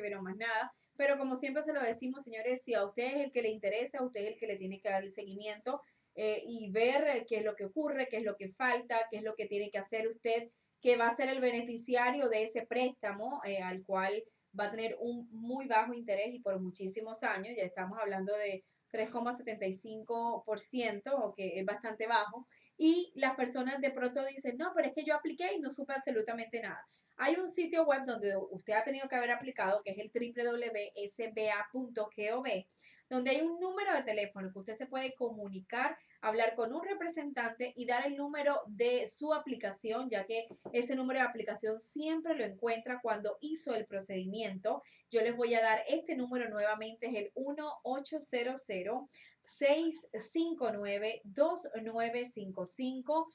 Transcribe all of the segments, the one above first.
recibieron más nada. Pero como siempre se lo decimos, señores, si a usted es el que le interesa, a usted es el que le tiene que dar el seguimiento y ver qué es lo que ocurre, qué es lo que falta, qué es lo que tiene que hacer usted, que va a ser el beneficiario de ese préstamo al cual va a tener un muy bajo interés y por muchísimos años, ya estamos hablando de 3,75%, o que es bastante bajo, y las personas de pronto dicen, no, pero es que yo apliqué y no supe absolutamente nada. Hay un sitio web donde usted ha tenido que haber aplicado, que es el www.sba.gov, donde hay un número de teléfono que usted se puede comunicar, hablar con un representante y dar el número de su aplicación, ya que ese número de aplicación siempre lo encuentra cuando hizo el procedimiento. Yo les voy a dar este número nuevamente, es el 1-800-659-2955.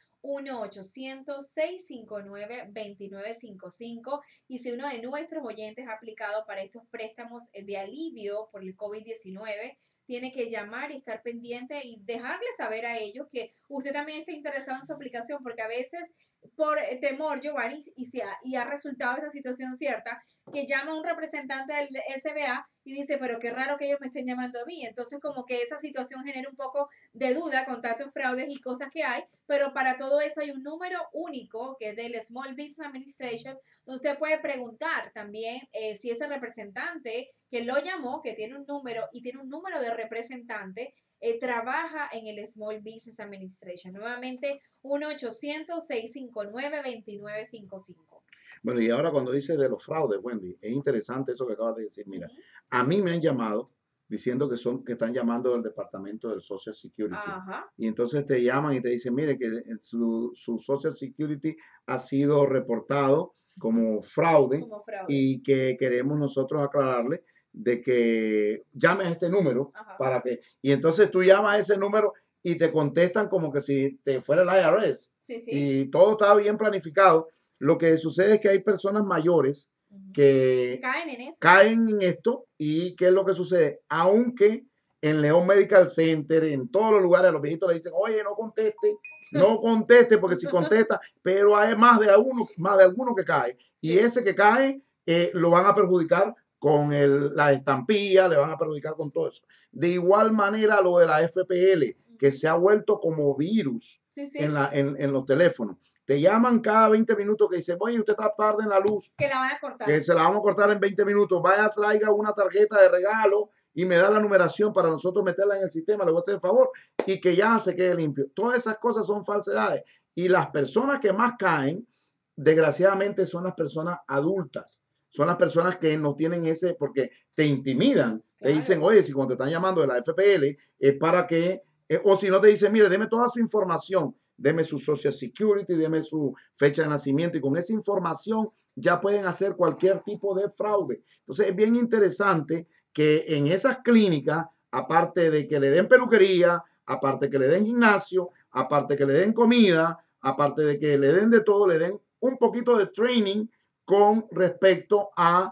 1-800-659-2955. Y si uno de nuestros oyentes ha aplicado para estos préstamos de alivio por el COVID-19, tiene que llamar y estar pendiente y dejarle saber a ellos que usted también está interesado en su aplicación, porque a veces por temor, Giovanni, y ha resultado esa situación cierta, que llama a un representante del SBA y dice, pero qué raro que ellos me estén llamando a mí. Entonces, como que esa situación genera un poco de duda con tantos fraudes y cosas que hay, pero para todo eso hay un número único que es del Small Business Administration, donde usted puede preguntar también si ese representante que lo llamó, que tiene un número y tiene un número de representante, trabaja en el Small Business Administration. Nuevamente, 1-800-659-2955. Bueno, y ahora cuando dice de los fraudes, Wendy, es interesante eso que acabas de decir. Uh Mira, -huh. a mí me han llamado diciendo que están llamando del departamento del Social Security. Ajá. Y entonces te llaman y te dicen, mire, que su Social Security ha sido reportado como fraude Como fraude. y que queremos nosotros aclararle de que llame a este número Ajá. para que... Y entonces tú llamas a ese número y te contestan como que si te fuera el IRS. Sí, sí. Y todo estaba bien planificado. Lo que sucede es que hay personas mayores Uh -huh. Que que caen en eso. caen en esto y ¿qué es lo que sucede? Aunque en León Medical Center, en todos los lugares, los viejitos le dicen, oye, no conteste, porque si contesta, pero hay más de alguno que cae. Y Sí. ese que cae lo van a perjudicar con la estampilla, le van a perjudicar con todo eso. De igual manera lo de la FPL, Uh que -huh. se ha vuelto como virus Sí, sí. en los teléfonos. Te llaman cada 20 minutos que dicen, oye, usted está tarde en la luz, Que la van a cortar. que se la vamos a cortar en 20 minutos. Vaya, traiga una tarjeta de regalo y me da la numeración para nosotros meterla en el sistema. Le voy a hacer el favor y que ya se quede limpio. Todas esas cosas son falsedades. Y las personas que más caen, desgraciadamente, son las personas adultas. Son las personas que no tienen ese, porque te intimidan. Te dicen, Claro. oye, si cuando te están llamando de la FPL es para que, o si no te dicen, mire, deme toda su información, deme su Social Security, deme su fecha de nacimiento y con esa información ya pueden hacer cualquier tipo de fraude. Entonces es bien interesante que en esas clínicas, aparte de que le den peluquería, aparte que le den gimnasio, aparte que le den comida, aparte de que le den de todo, le den un poquito de training con respecto a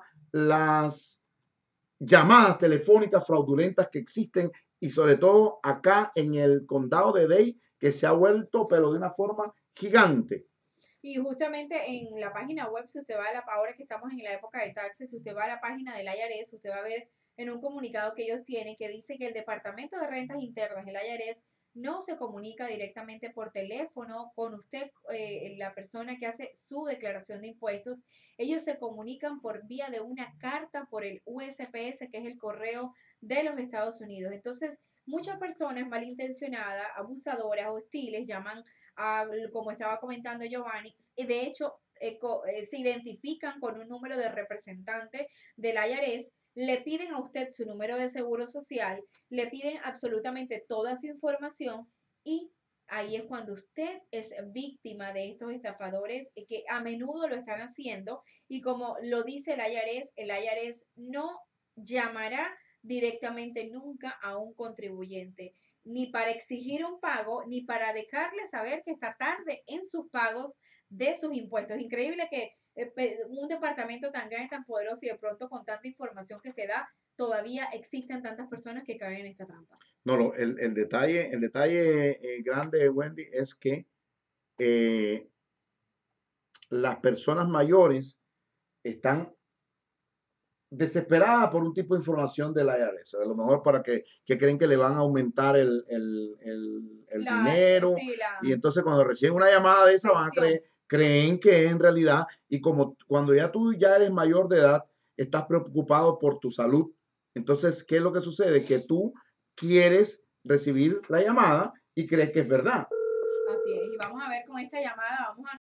las llamadas telefónicas fraudulentas que existen y sobre todo acá en el condado de Dade, que se ha vuelto, pero de una forma gigante. Y justamente en la página web, si usted va a ahora que estamos en la época de taxes, si usted va a la página del IRS, usted va a ver en un comunicado que ellos tienen que dice que el Departamento de Rentas Internas, el IRS, no se comunica directamente por teléfono con usted, la persona que hace su declaración de impuestos. Ellos se comunican por vía de una carta por el USPS, que es el correo de los Estados Unidos. Entonces, muchas personas malintencionadas, abusadoras, hostiles, llaman como estaba comentando Giovanni, de hecho se identifican con un número de representante del IRS, le piden a usted su número de seguro social, le piden absolutamente toda su información y ahí es cuando usted es víctima de estos estafadores que a menudo lo están haciendo y como lo dice el IRS no llamará directamente nunca a un contribuyente ni para exigir un pago, ni para dejarle saber que está tarde en sus pagos de sus impuestos. Increíble que un departamento tan grande, tan poderoso y de pronto con tanta información que se da, todavía existen tantas personas que caen en esta trampa. No, no, el detalle grande, Wendy, es que eh, las personas mayores están desesperada por un tipo de información del IRS, a lo mejor para que creen que le van a aumentar el dinero, Sí, y la entonces cuando reciben una llamada de esa van a pensión. creen que en realidad, y como cuando ya tú ya eres mayor de edad, estás preocupado por tu salud, entonces, ¿qué es lo que sucede? Que tú quieres recibir la llamada y crees que es verdad. Así es. Y vamos a ver con esta llamada, vamos a